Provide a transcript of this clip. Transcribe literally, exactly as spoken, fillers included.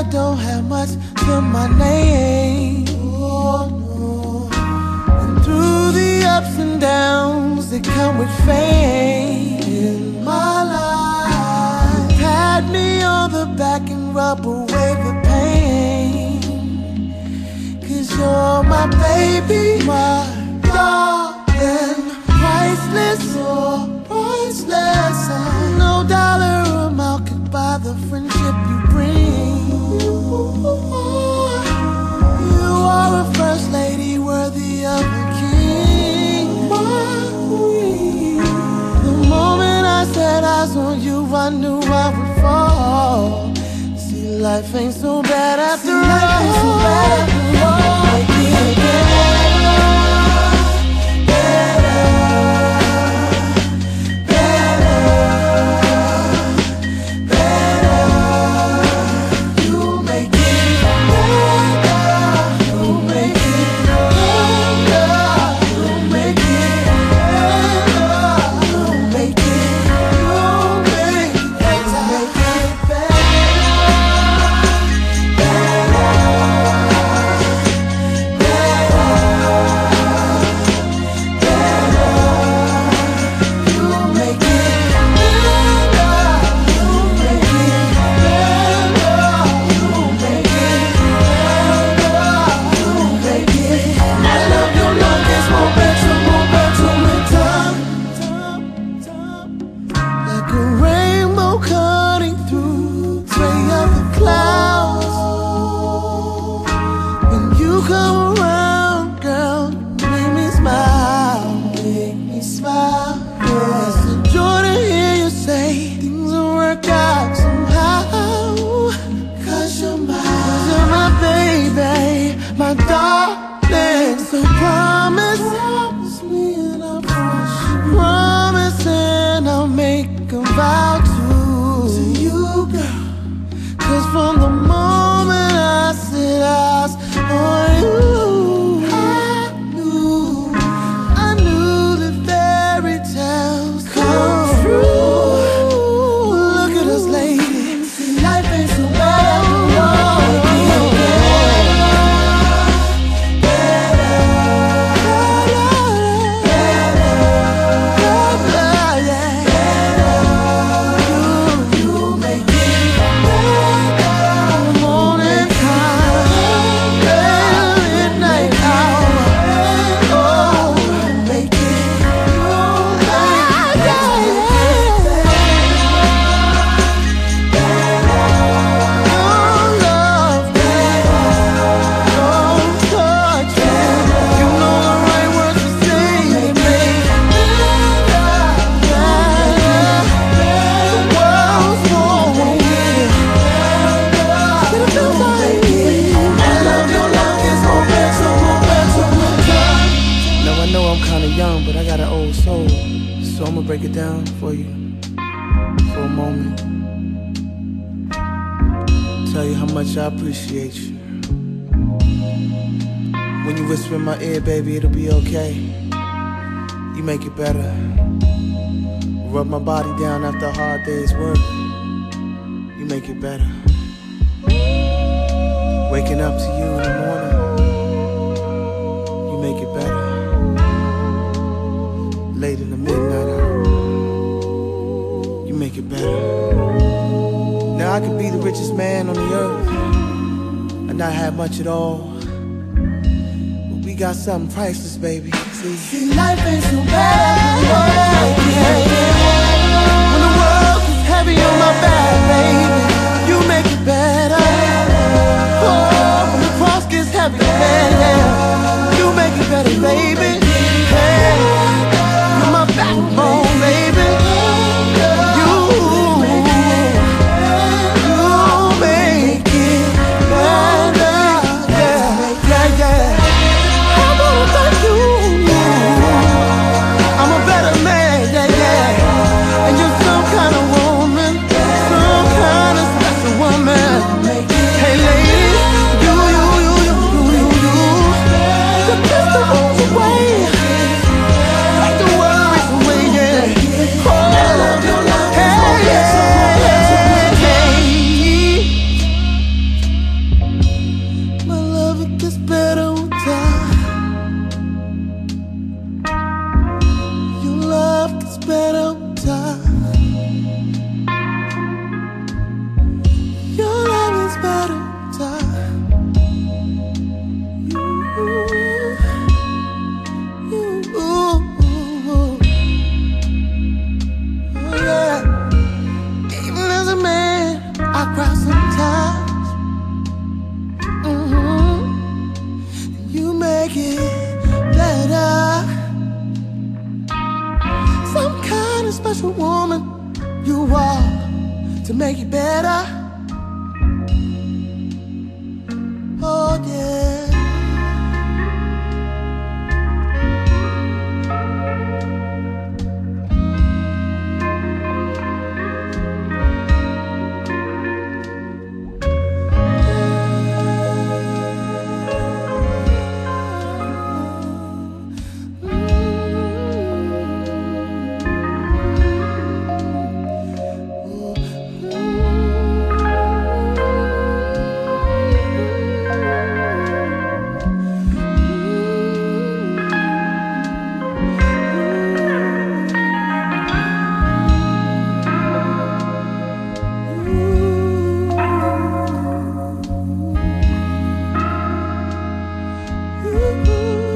I don't have much to my name. Oh, no. And through the ups and downs that come with fame in my life, you pat me on the back and rub away the pain. Cause you're my baby, my darling, priceless, so priceless. No dollar amount could buy the friendship you bring. You are a first lady worthy of a king, my queen. The moment I set eyes on you, I knew I would fall. See, life ain't so bad after all. Life ain't so bad after all. Make it better. My darling, so promise, promise me and I'll promise you. Promise and I'll make a vow to, to you, girl. Cause from the moment I set eyes on you, I knew, I knew that fairy tales come true. Look at us, ladies, life ain't so bad after all. But I got an old soul, so I'ma break it down for you for a moment. Tell you how much I appreciate you. When you whisper in my ear, baby, it'll be okay. You make it better. Rub my body down after a hard day's work. You make it better. Waking up to you in the morning, you make it better. Late in the midnight hour, you make it better. Now I could be the richest man on the earth and not have much at all, but we got something priceless, baby. See, See life ain't so bad. When the world is heavy on my back, baby, you make it better. Oh, when the cross gets heavy, baby, you make it better, baby. Hey, my backbone, baby. You, you make it better. Yeah, yeah, yeah. I wanna thank you. I'm a better man, yeah, yeah. Your love is better. You, you, oh yeah. Even as a man, I cry sometimes. Mm-hmm. You make it better. Some kind of special woman you are to make it better. Oh yeah. Ooh.